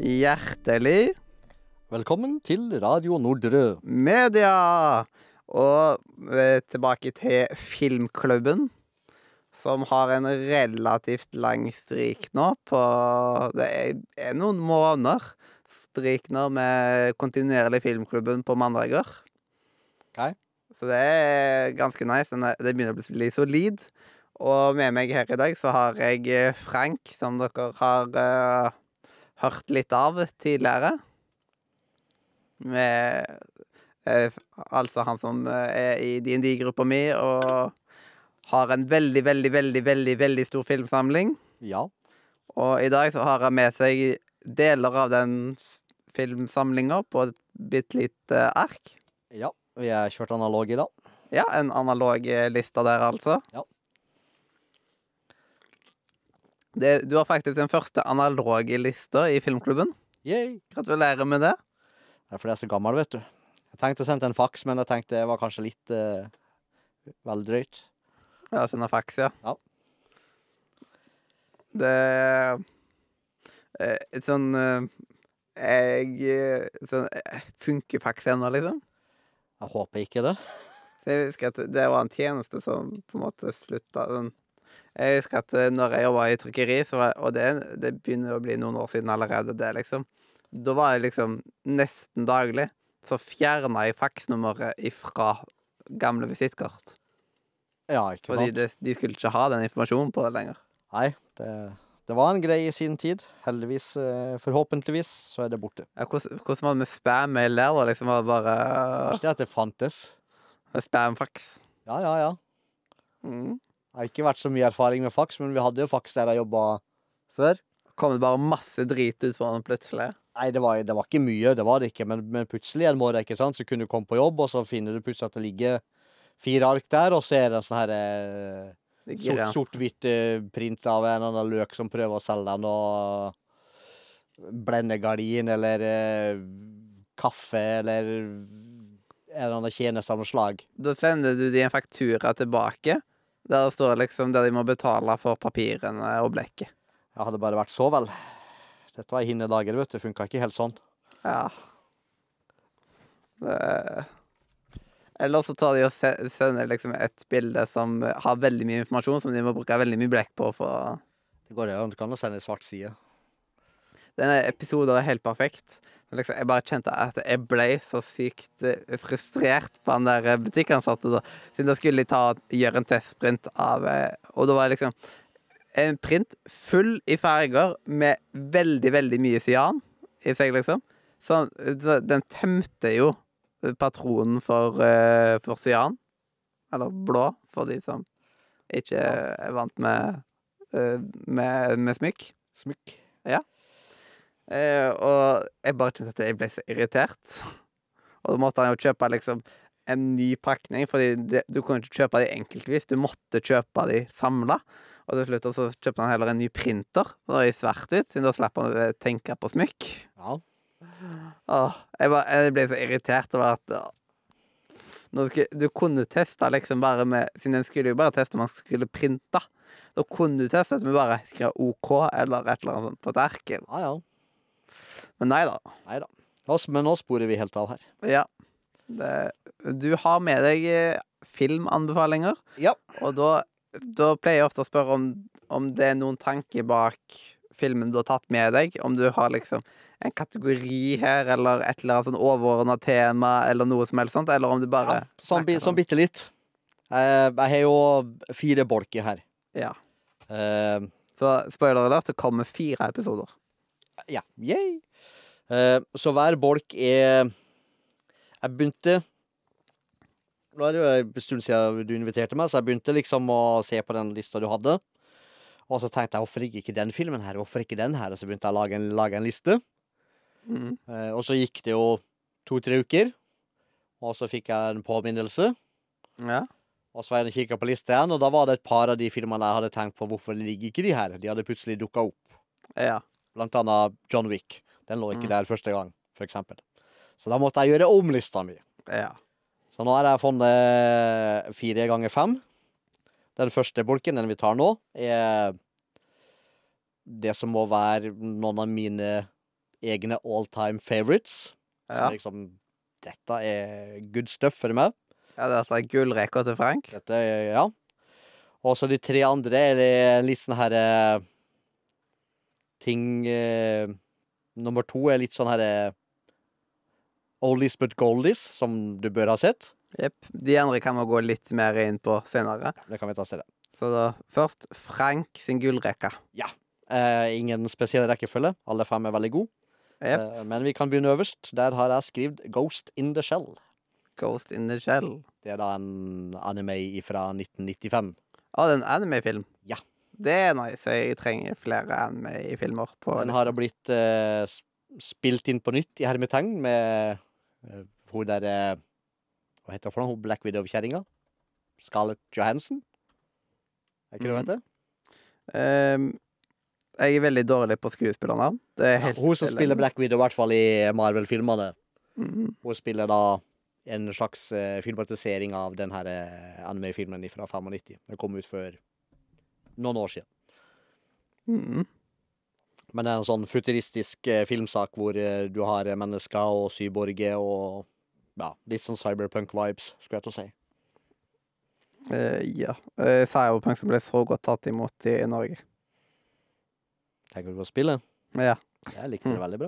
Hjertelig Velkommen til Radio Nordre. media! Og tilbake til Filmklubben, som har en relativt lang strik nå på Det er noen måneder strik nå med kontinuerlig Filmklubben på mandager. Ok. Så det er ganske nice. Det begynner å bli solid. Og med meg her i dag så har jeg Frank, som dere har hørt litt av tidligere. Med, altså han som er i D&D-gruppa mi og har en veldig stor filmsamling. Ja. Og i dag så har han med seg deler av den filmsamlinga på et bitte lite ark. Ja. Vi har kjørt analog i dag. Ja, en analog liste der, altså. Ja. Du har faktisk den første analoge lista i Filmklubben. Yay. Gratulerer med det. Det er fordi jeg er så gammel, vet du. Jeg tenkte å sende en fax, men jeg tenkte det var kanskje litt vel drøyt. Ja, sende fax, ja. Ja. Det sånn funker fax ennå, liksom? Jeg håper ikke det. Jeg husker at det var en tjeneste som på en måte slutta sånn. Jeg husker at når jeg jobba i trykkeri, og det begynner å bli noen år siden allerede, det liksom. Da var jeg liksom nesten daglig, så fjerna jeg faksnummeret ifra gamle visittkort. Ja, ikke sant? Fordi de skulle ikke ha den informasjonen på det lenger. Nei, det var en greie i sin tid. Heldigvis, forhåpentligvis, så er det borte. Ja, hvordan var det med spam-mail der, da? Liksom var det bare Kanskje det at det fantes. spam-fax? Ja. Mm. Jeg har ikke vært så mye erfaring med fax, men vi hadde jo fax der jeg jobbet før. Kom det bare masse drit ut for den plutselig? Nei, det var ikke mye, det var det ikke, men plutselig en morgen, ikke sant, så kunne du komme på jobb, og så finner du plutselig at det ligger 4 ark der, og så er det en sånn her sort-hvitt print av en eller annen løk som prøver å selge deg noe blendegardin, eller kaffe, eller en eller annen tjeneste av noe slag. Da sender du de en faktura tilbake, der det står liksom der de må betale for papirene og blekket. Jeg hadde bare vært så vel. Dette var i hinne dager, vet du, funket ikke helt sånn. Ja. Eller så tar de og sender liksom et bilde som har veldig mye informasjon, som de må bruke veldig mye blekk på for. Det går jo, du kan jo sende en svart side. Denne episoden er helt perfekt. Men liksom, jeg bare kjente at jeg ble så sykt frustrert på den der butikkansatte da. Siden da skulle de gjøre en testprint av, og da var det liksom en print full i farger med veldig mye cyan i seg, liksom. Så den tømte jo patronen for cyan. Eller blå, for de som ikke er vant med smykk. Smykk. Ja. Og jeg bare kjente at jeg ble så irritert. Og da måtte han jo kjøpe liksom en ny pakning, fordi du kunne ikke kjøpe de enkeltvis. Du måtte kjøpe de samlet. Og til slutt så kjøpte han heller en ny printer, og i svart-hvitt, siden da slapp han å tenke på smykk. Ja. Jeg ble så irritert over at du kunne teste liksom bare med, siden den skulle jo bare teste om man skulle printe. Da kunne du teste med bare skrive OK eller et eller annet sånt på et ark. Ja. Men nei da. Men nå sporer vi helt av her. Ja. Du har med deg filmanbefalinger, Ja. og da pleier jeg ofte å spørre om det er noen tanker bak filmen du har tatt med deg. Om du har liksom en kategori her, eller et eller annet sånn overordnet tema, eller noe som helst sånt, eller om du bare Sånn bitte litt. Jeg har jo 4 bolker her. Ja. Uh, Så spoiler alert, det kommer 4 episoder. Ja, yay! Så hver bolk er. Jeg begynte. Nå er det jo en stund siden du inviterte meg, så jeg begynte liksom å se på den lista du hadde. Og så tenkte jeg, hvorfor ikke den filmen her, hvorfor ikke den her? Og så begynte jeg å lage en liste. Og så gikk det jo 2-3 uker, og så fikk jeg en påminnelse. Ja. Og så var jeg kikket på lista igjen, og da var det et par av de filmene jeg hadde tenkt på, hvorfor ligger ikke de her? De hadde plutselig dukket opp. Ja. Blant annet John Wick. Den lå ikke der første gang, for eksempel. Så da måtte jeg gjøre om lista mi. Ja. Så nå har jeg funnet 4 ganger 5. Den første bolken, den vi tar nå, er det som må være noen av mine egne all-time favorites. Ja. Så liksom, dette er good stuff for meg. Ja, dette er gullrekord til Frank. Dette er, ja. Og så de 3 andre er det litt sånn her ting nummer 2 er litt sånn her oldies but goldies, som du bør ha sett. Jepp. De andre kan vi gå litt mer inn på senere. Det kan vi ta senere. Så da først Frank sin gullrekke. Ingen spesiell rekkefølge. Alle 5 er veldig gode. Jepp. Men vi kan begynne øverst. Der har jeg skrevet Ghost in the Shell. Ghost in the Shell. Det er da en anime fra 1995. Å, det er en anime-film? Ja. Det er nice. Jeg trenger flere anime-filmer på Den har blitt spilt inn på nytt i hermetegn med hun der hva heter hun for noe? Hun Black Widow-kjerringa? Scarlett Johansson? Er ikke det hun heter? Jeg er veldig dårlig på skuespillernavn. Det er helt Hun som spiller Black Widow, i hvert fall i Marvel-filmene. Mhm. Hun spiller da en slags filmatisering av den her anime-filmen fra 95. Den kom ut for noen år siden. Mhm. Men det er en sånn futuristisk filmsak hvor du har mennesker og cyborger og ja, litt sånn cyberpunk-vibes, skulle jeg til å si. Ja. Cyberpunk som ble så godt tatt imot i Norge. Tenker du på spillet? Ja. Jeg likte det veldig bra.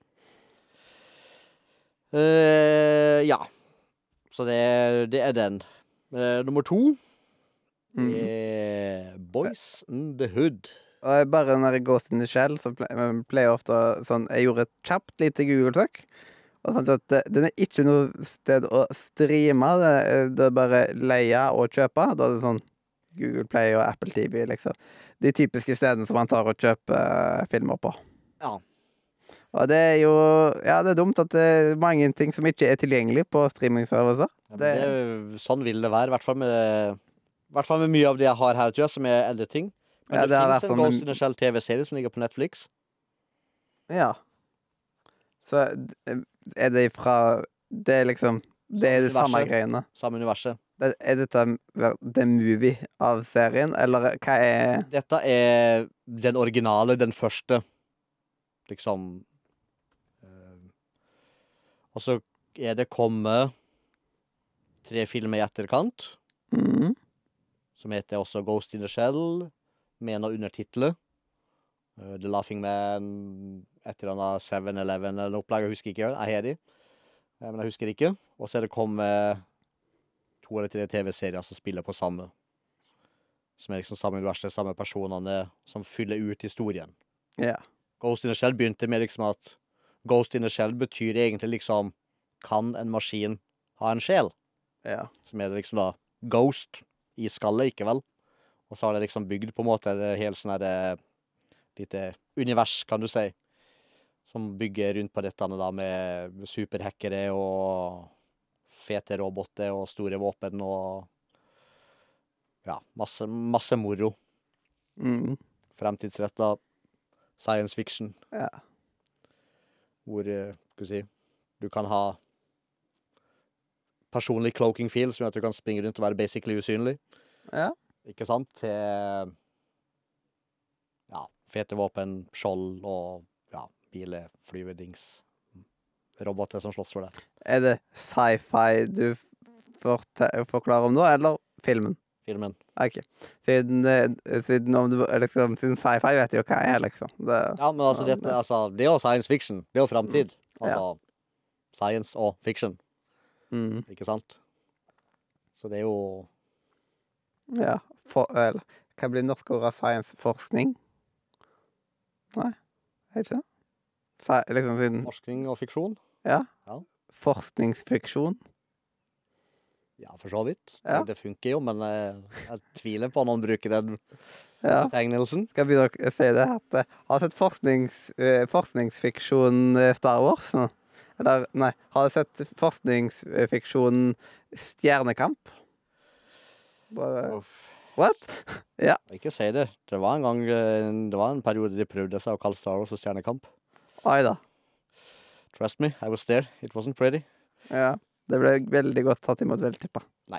Ja. Så det er den. Nummer 2 Mhm. er Boys in the Hood. Og bare når jeg går inn i Shell, så pleier jeg ofte sånn. Jeg gjorde et kjapt lite Google-søk, og fant ut at den er ikke noe sted å streame. Det er bare leie og kjøpe. Da er det sånn Google Play og Apple TV, liksom. De typiske stedene som man tar og kjøper filmer på. Ja. Og det er jo Ja, det er dumt at det er mange ting som ikke er tilgjengelig på streamingservicer. Ja, men sånn vil det være, i hvert fall med mye av det jeg har her, tror jeg, som er eldre ting. Men Ja, det det har finnes vært en sånn- Ghost in the Shell TV-serie som ligger på Netflix. Ja. Så er det fra Det er liksom Det er det samme universet. greiene. Samme universet. Er dette the movie av serien, eller hva er Dette er den originale, den første, liksom. Og så er det kommet 3 filmer i etterkant, Mhm. som heter også Ghost in the Shell, med noen undertitler. The Laughing Man, et eller annet 7-Eleven eller noe opplegg, jeg husker ikke. Jeg har de, men jeg husker ikke. Og så er det kommet 2 eller 3 TV-serier som spiller på samme. Som er liksom samme universet, samme personene som fyller ut historien. Ja. Ghost in the Shell begynte med liksom at Ghost in the Shell betyr egentlig liksom kan en maskin ha en sjel? Ja. Som er det liksom da Ghost i skallet, ikke vel? Og så har det liksom bygd på en måte et helt sånn her lite univers, kan du si, som bygger rundt på dette da med superhackere og fete roboter og store våpen og ja, masse moro. Mhm. Fremtidsrettet science fiction, Ja. hvor skal vi si, du kan ha personlig cloaking feel, som gjør at du kan springe rundt og være basically usynlig. Ja. Ikke sant? Til ja, fete våpen, skjold og ja, biler, flyvedings, roboter som slåss for deg. Er det sci-fi du forklarer om nå, eller filmen? Filmen. OK. Siden sci-fi vet jeg jo hva jeg er, liksom. Ja, men altså, det er jo science fiction. Det er jo fremtid. Altså, science og fiction. Mhm. Ikke sant? Så det er jo Ja. Eller, hva blir norske ord av science? Forskning? Nei, er det ikke det? Liksom siden forskning og fiksjon. forskningsfiksjon. Ja, for så vidt. Ja. Det funker jo, men jeg tviler på noen bruker den Ja. betegnelsen. Skal jeg begynne å si det? At har du sett forskningsfiksjon Star Wars? Eller, nei, har du sett forskningsfiksjon Stjernekamp? Bare Uff. What? Ja. Ikke si det. Det var en periode de prøvde seg å kalle Star Wars for Stjernekamp. Oi da. Trust me, I was there. It wasn't pretty. Ja. Det ble veldig godt tatt imot, vel tippa. Nei.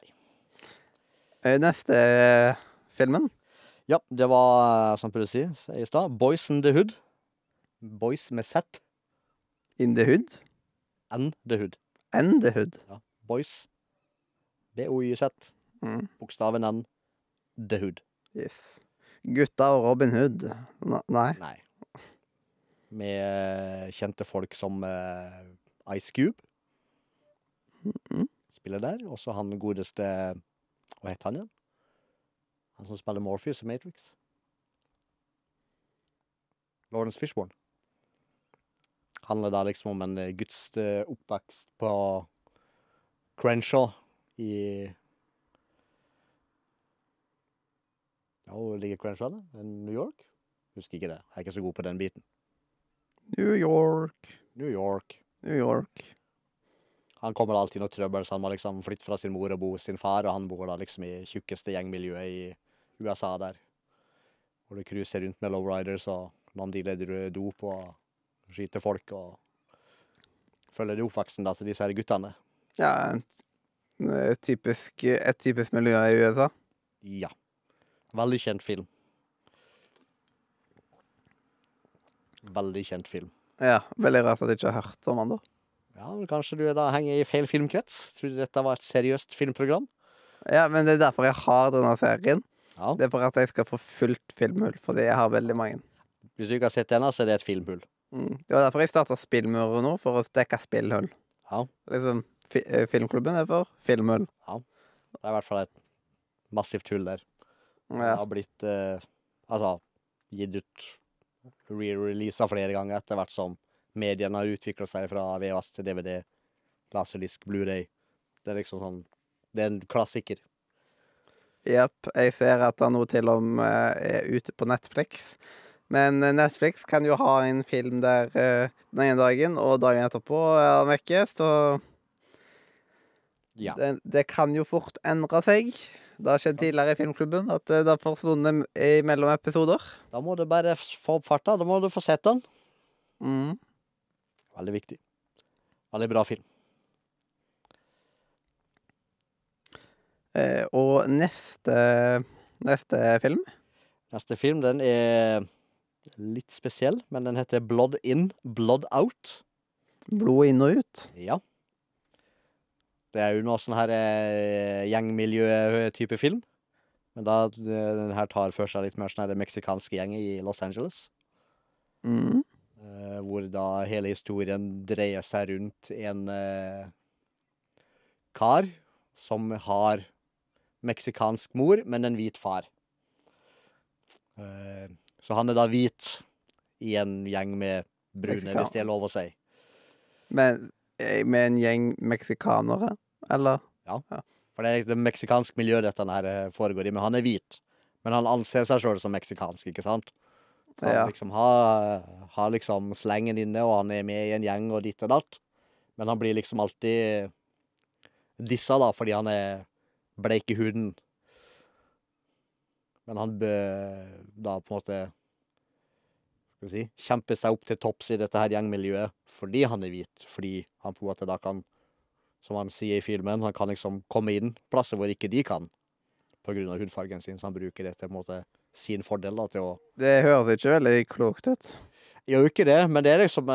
Neste filmen. Ja, det var, som jeg prøvde å si i stad, Boys in the Hood. Boys med Z. In the Hood? N The Hood. And the Hood. Ja. Boys. BOYZ. Mm. Bokstaven N. The Hood. Yes. Gutta og Robin Hood. Nei. Nei. Med kjente folk som Ice Cube. Mm. Spiller der. Også han godeste... Hva heter han igjen? Han som spiller Morpheus i Matrix. Lawrence Fishburne. Handler da liksom om en guds oppvekst på Crenshaw i... Ja, hvor ligger Crenshaw da? New York? Husker ikke det. Jeg er ikke så god på den biten. New York. New York. New York. Han kommer alltid noe trøbbel, så han må liksom flytte fra sin mor og bo hos sin far, og han bor da liksom i tjukkeste gjengmiljøet i USA der. Hvor det cruiser rundt med lowriders, og noen de leder dop og skyter folk, og følger de oppveksten da til disse her guttene. Ja, et typisk miljø i USA. Ja. Veldig kjent film. Veldig kjent film. Ja, veldig rart at jeg ikke har hørt om han da. Ja, men kanskje du da henger i feil filmkrets? Tror du dette var et seriøst filmprogram? Ja, men det er derfor jeg har denne serien. Ja. Det er for at jeg skal få fullt filmhull, fordi jeg har veldig mange. Hvis du ikke har sett denne, så er det et filmhull. Mm. Det var derfor jeg startet Spillmurer nå, for å dekke spillhull. Ja. Liksom, filmklubben er for filmhull. Ja. Det er i hvert fall et massivt hull der. Det Ja. har blitt, gitt ut re-releaser flere ganger etter hvert som mediene har utviklet seg fra VHS til DVD, laserdisk, Blu-ray. Det er liksom sånn, det er en klassiker. Jepp, jeg ser at han nå til og med er ute på Netflix. Men Netflix kan jo ha en film der den ene dagen, og dagen etterpå er han vekke, så Ja. det kan jo fort endre seg. Det har skjedd tidligere i filmklubben at det har forsvunnet mellom episoder. Da må du bare få opp farta, da må du få sett den. Mm. Veldig viktig. Veldig bra film. Og neste film. Neste film, den er litt spesiell, men den heter Blood In, Blood Out. Blod inn og ut. Ja. Det er jo noe sånn her gjengmiljø-type film. Men da, den her tar for seg litt mer sånn her meksikanske gjeng i Los Angeles. Mm. Hvor da hele historien dreier seg rundt en kar som har meksikansk mor, men en hvit far. Så han er da hvit i en gjeng med brune, hvis det er lov å si. Med en gjeng meksikanere, eller? For det er det meksikanske miljøet dette her foregår i, men han er hvit. Men han anser seg selv som meksikansk, ikke sant? Så han Ja. liksom har liksom slengen inne, og han er med i en gjeng og ditt og datt. Men han blir liksom alltid dissa da, fordi han er bleik i huden. Men han da på en måte, skal vi si, kjempe seg opp til topps i dette her gjengmiljøet fordi han er hvit. Fordi han på en måte da kan, som han sier i filmen, han kan liksom komme inn plasser hvor ikke de kan. På grunn av hudfargen sin, så han bruker det til på en måte sin fordel da, til å... Det høres ikke veldig klokt ut. Jeg gjør jo ikke det, men det er liksom...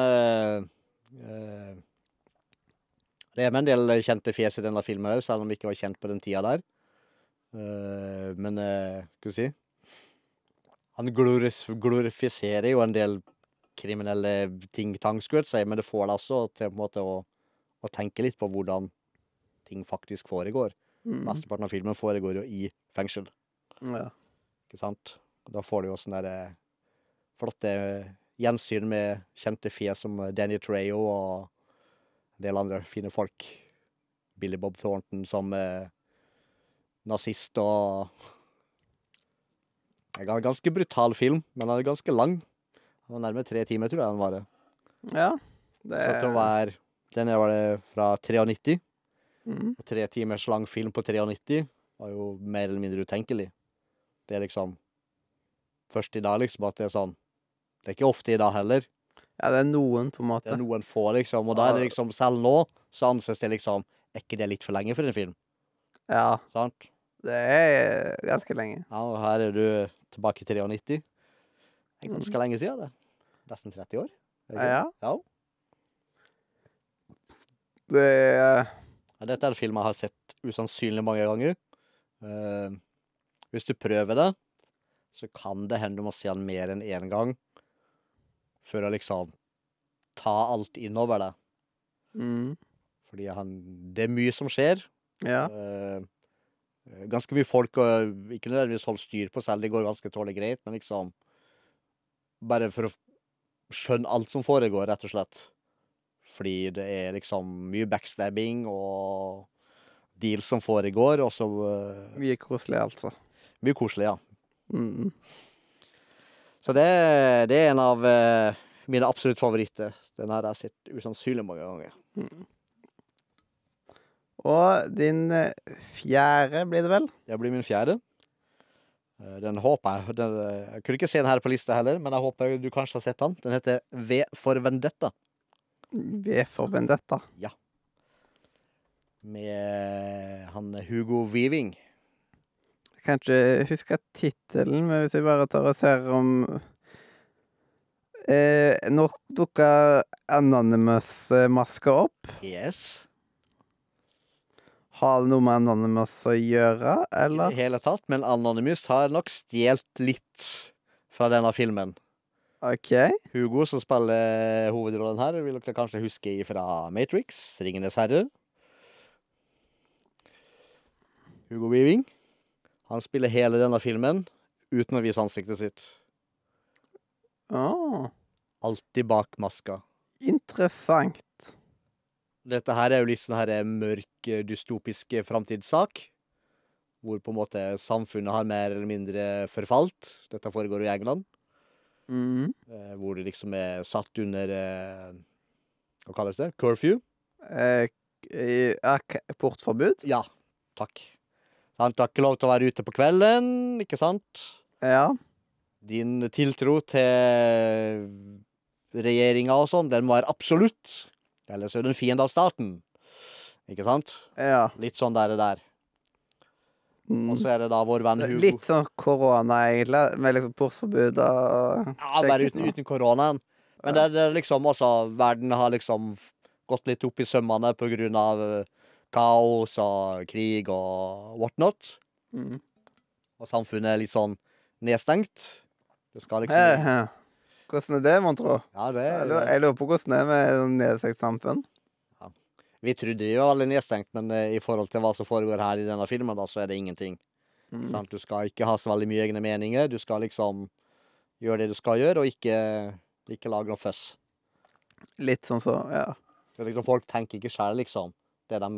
det er med en del kjente fjes i denne filmen også, selv om de ikke var kjent på den tida der. Men, skal vi si, han glorifiserer jo en del kriminelle ting-tang, skulle jeg si, men det får deg også til på en måte å tenke litt på hvordan ting faktisk foregår. Mesteparten av filmen foregår jo i fengsel, Ja. ikke sant? Da får du jo sånne der flotte gjensyn med kjente fjes som Danny Trejo og en del andre fine folk. Billy Bob Thornton som nazist og... Det er en ganske brutal film, men den er ganske lang. Den var nærmere 3 timer, tror jeg den var det. Ja. Det Så til å være... Den var det fra 93. Mm. Og 3 timers lang film på 93 var jo mer eller mindre utenkelig. Det er liksom... Først i dag, liksom, at det er sånn... Det er ikke ofte i dag heller. Ja, det er noen, på en Det måte. er noen få, liksom. Og da er det liksom... Selv nå, så anses det liksom... Er ikke det litt for lenge for en film? Ja, Sant? det er ganske lenge. Ja, og her er du tilbake i 93. Det er ganske lenge siden det. Nesten 30 år. Er det ikke? Ja. Ja. Det er Ja, dette er en film jeg har sett usannsynlig mange ganger. Hvis du prøver det, så kan det hende du må se den mer enn én gang for å liksom ta alt innover deg. Fordi det er mye som skjer. Ja. Ganske mye folk og ikke nødvendigvis holde styr på selv, det går ganske tålelig greit, men liksom bare for å skjønne alt som foregår, rett og slett. Fordi det er liksom mye backstabbing og deals som foregår, og så Mye koselig, altså. mye koselig, ja. Mm. Så det er en av mine absolutt favoritter. Den her har jeg sett usannsynlig mange ganger. Og din fjerde blir det vel? Det blir min fjerde. Den håper jeg jeg kunne ikke se den her på lista heller, men jeg håper du kanskje har sett den. Den heter V for Vendetta. V for Vendetta. Med han Hugo Weaving. Jeg kan ikke huske tittelen, men hvis jeg bare tar og ser om Nå dukker Anonymous-maska opp. Yes. Har det noe med Anonymous å gjøre, I det eller? hele tatt, men Anonymous har nok stjelt litt fra denne filmen. OK. Hugo, som spiller hovedrollen her, vil dere kanskje huske fra Matrix, Ringenes herre. Hugo Weaving. Han spiller hele denne filmen uten å vise ansiktet sitt. Alltid bak maska. Interessant. Dette her er jo litt sånn her mørk, dystopisk framtidssak. Hvor på en måte samfunnet har mer eller mindre forfalt. Dette foregår i England. Hvor det liksom er satt under hva kalles det? Curfew? Portforbud? Ja, takk. Sant, du har ikke lov til å være ute på kvelden, ikke sant? Ja. Din tiltro til regjeringa og sånn, den må være absolutt. Ellers er du en fiende av staten. Ikke sant? Ja. Litt sånn der. Og så er det da vår venn Hugo. Litt sånn korona, egentlig, med liksom portforbud og Ja, bare uten koronaen. Men det er liksom også, verden har liksom gått litt opp i sømmene på grunn av kaos og krig og whatnot. Og samfunnet er litt sånn nedstengt. Det skal liksom... Hvordan er det, mon tro? Ja, det Jeg lurer på hvordan det er med nedstengt samfunn. Vi trodde jo alle nedstengt, men i forhold til hva som foregår her i denne filmen, da, så er det ingenting. Sant? Du skal ikke ha så veldig mye egne meninger. Du skal liksom gjøre det du skal gjøre, og ikke lage noe føss. Litt sånn så, ja. Det er liksom, folk tenker ikke selv, liksom. Det er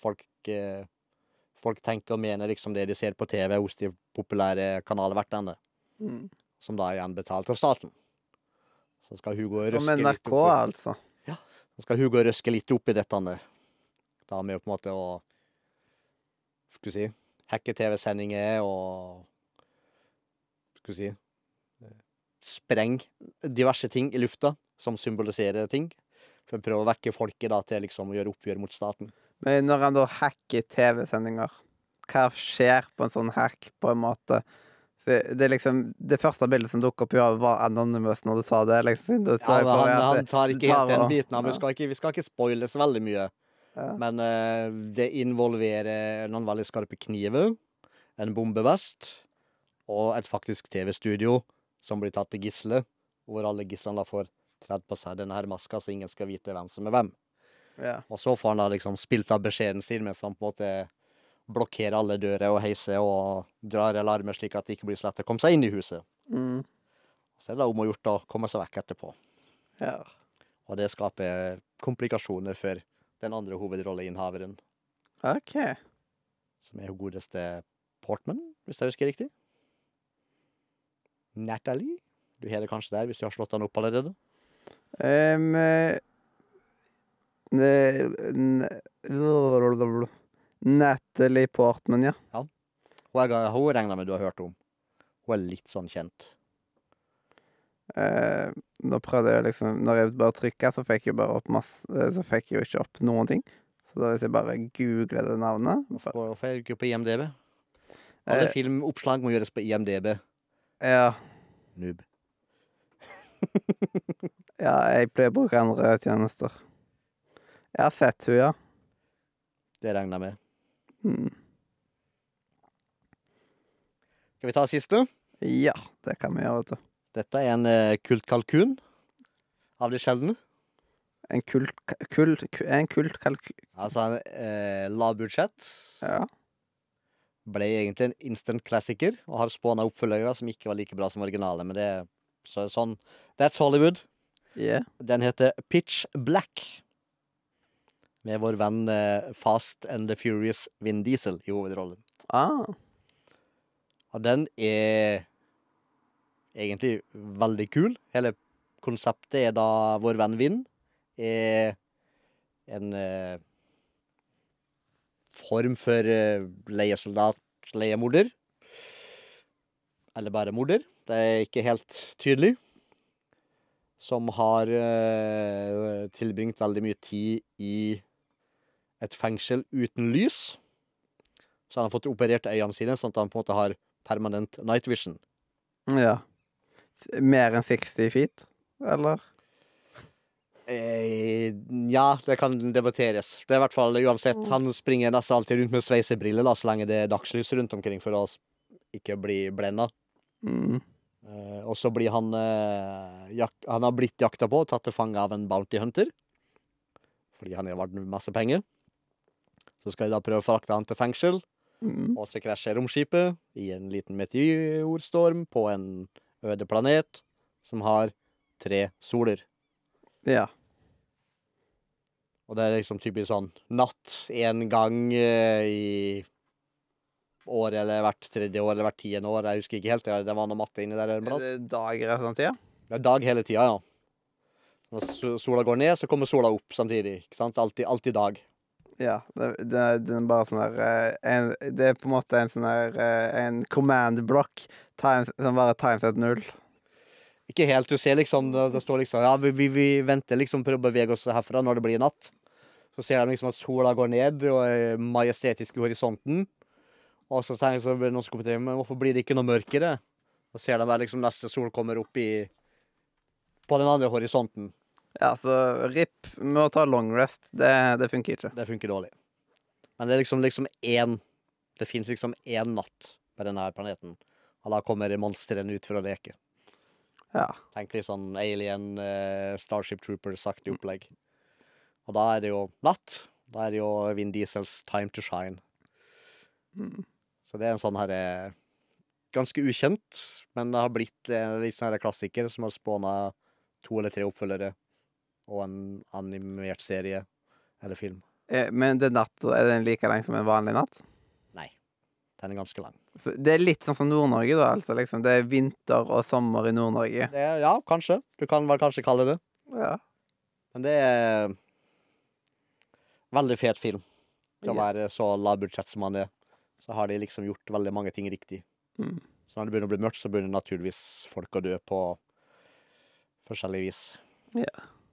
folk tenker og mener liksom det de ser på TV hos de populære kanaler hvert ende. Som da er igjen betalt av staten. Så skal Hugo røske Som NRK, litt opp altså. så skal Hugo røske litt opp i dette. Da med på en måte å skal vi si, hacke TV-sendinger og skal vi si, spreng diverse ting i lufta som symboliserer ting. For å prøve å vekke folket da, til liksom, å gjøre oppgjør mot staten. Men når han da hacker TV-sendinger, hva skjer på en sånn hack, på en måte? Det er liksom, det første bildet som dukket opp i hodet var Anonymous når du sa det. Liksom, det Ja, men han tar ikke helt den og- biten. Vi skal ikke spoile så veldig mye. Ja. Men det involverer noen veldig skarpe kniver, en bombevest og et faktisk TV-studio som blir tatt til gisle, hvor alle gislene da får tredd på seg denne her maska, så ingen skal vite hvem som er hvem. Ja. Og så får han da liksom spilt av beskjeden sin, mens han på en måte blokkerer alle dører og heiser og drar alarmer slik at det ikke blir så lett å komme seg inn i huset. Så er det da om å gjort å komme seg vekk etterpå. Ja. Og det skaper komplikasjoner for den andre hovedrolleinnehaveren, OK. som er hun godeste Portman, hvis jeg husker riktig. Natalie? Du har det kanskje der, hvis du har slått han opp allerede? Natalie Portman, ja. Hun regner med du har hørt om. Hun er litt sånn kjent. Nå prøvde jeg liksom, når jeg bare trykket, så fikk jeg bare opp så fikk jeg jo ikke opp noen ting. Så da hvis jeg bare googler det navnet. Hvorfor er du ikke på IMDb? Alle filmoppslag må gjøres på IMDb. Ja. Noob. Ja, jeg pleier å bruke andre tjenester. Jeg har sett hun, ja. Det regner jeg med. Mm. Skal vi ta siste? Ja, det kan vi gjøre, vet du. Dette er en kultkalkun av de sjeldne. En kult Altså lav budsjett. Ja. Ble egentlig en instant klassiker, og har spåna oppfølgere som ikke var like bra som originale, men det så er det sånn. That's Hollywood. Yeah. Den heter Pitch Black. Med vår venn Fast and the Furious Vin Diesel i hovedrollen. Ah. Og den er egentlig veldig kul. Hele konseptet er da vår venn Vin er en form for leiesoldat, leiemorder. Eller bare morder. Det er ikke helt tydelig. Som har tilbringt veldig mye tid i et fengsel uten lys. Så han har fått operert øynene sine, sånn at han på en måte har permanent night vision. Ja. Mer enn 60 feet, eller? Ja, det kan debatteres. Det er i hvert fall uansett. Han springer nesten alltid rundt med sveisebriller, da, så lenge det er dagslys rundt omkring for å ikke bli blenda. Mm. Og så blir han han har blitt jakta på og tatt til fange av en bounty hunter. Fordi han har verdt masse penger. Så skal de da prøve å frakte han til fengsel. Mm. Og så krasjer romskipet i en liten meteorstorm på en øde planet som har 3 soler. Ja. Og det er liksom typisk sånn natt en gang i året, eller hvert 3. år, eller hvert 10. år. Jeg husker ikke helt. Det var noe matte inni der en Er plass. det dager og sånt, ja? Det er dag hele tida, ja. Når sola går ned, så kommer sola opp samtidig. Ikke sant? Alltid dag. Ja, det er bare sånn der det er på en måte en sånn der en command block som bare times et 0. Ikke helt. Du ser liksom, det står liksom ja, vi venter liksom på å bevege oss herfra når det blir natt. Så ser de liksom at sola går ned og er majestetisk i horisonten. Og så tenker jeg så noen som kommenterer, men hvorfor blir det ikke noe mørkere? Så ser de bare liksom neste sol kommer opp på den andre horisonten. Ja, så RIP med å ta long rest, det funker ikke. Det funker dårlig. Men det er liksom det finnes liksom én natt på denne her planeten. Og da kommer monstrene ut for å leke. Ja. Tenk litt sånn Alien, Starship Troopers-aktig opplegg. Og da er det jo natt. Da er det jo Vin Diesels time to shine. Mm. Så det er en sånn her ganske ukjent, men det har blitt en litt sånn her klassiker som har spåna 2 eller 3 oppfølgere og en animert serie eller film. Men det natt, er den like lang som en vanlig natt? Nei, den er ganske lang. Så det er litt sånn som Nord-Norge, da, altså. Liksom. Det er vinter og sommer i Nord-Norge. Ja, kanskje. Du kan vel kanskje kalle det. Ja. Men det er veldig fet film. Til å være så lavbudsjett som han er, så har de liksom gjort veldig mange ting riktig. Mm. Så når det begynner å bli mørkt, så begynner naturligvis folk å dø på forskjellig vis. Ja.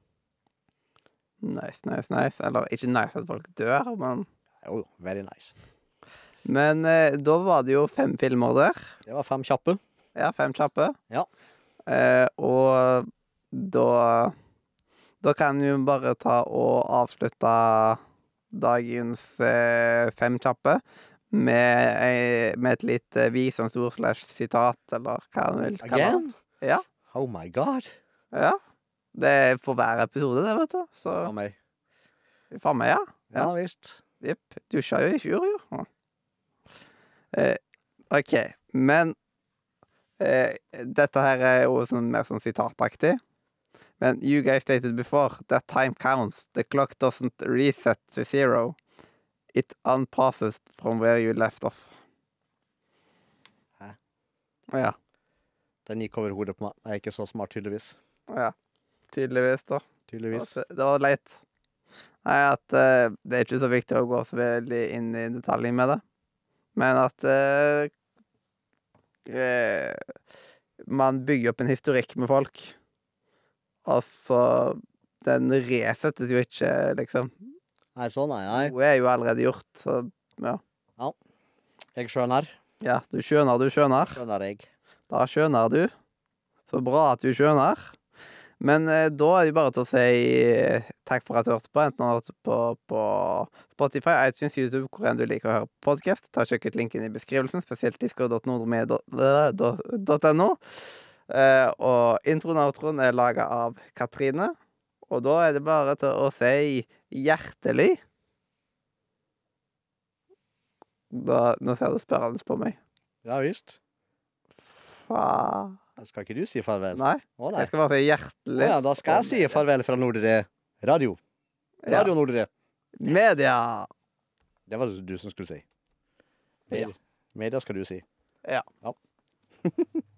Nice. Eller ikke nice at folk dør, men Jo, very nice. Men da var det jo 5 filmer der. Det var 5 kjappe. Ja, 5 kjappe. Ja. Og da kan vi jo bare ta og avslutte dagens 5 kjappe med et lite visdomsord / sitat, eller hva man vil kalle det. Again? Ja. Oh my god. Ja. Det er for hver episode, det, vet du. Så For meg. faen meg, ja. Ja, visst. Jepp. Dusja jo i fjor, jo. OK. Men dette her er jo mer sånn sitataktig. Men you guys stated before that time counts. The clock doesn't reset to 0. It unpasses from where you left off. Hæ? Ja. Den gikk over hodet på meg. Jeg er ikke så smart, tydeligvis. Ja. Tydeligvis, da. Tydeligvis. Det var leit. Nei, at det er ikke så viktig å gå så veldig inn i detaljen med det. Men at man bygger opp en historikk med folk. Altså, den resettes jo ikke, liksom. Nei, sånn nei. Noe er jo allerede gjort, så ja. Jeg skjønner. Ja, du skjønner. Skjønner jeg. Da skjønner du. Så bra at du skjønner. Men da er det bare til å si takk for at du hørte på. Enten du har hørt på Spotify, iTunes, YouTube, hvor enn du liker å høre på podcast. Ta og sjekk ut linken i beskrivelsen, spesielt discord.nordre.no. Og introen og outroen er laget av Katrine. Og da er det bare til å si hjertelig. Nå ser du spørrende på meg. Ja, visst. Skal ikke du si farvel? Nei, Å, nei. jeg skal bare si hjertelig. Å, ja, da skal jeg si farvel fra Nordre Radio. Radio Nordre. Media. Det var det du som skulle si. Ja. Media skal du si. Ja. Ja.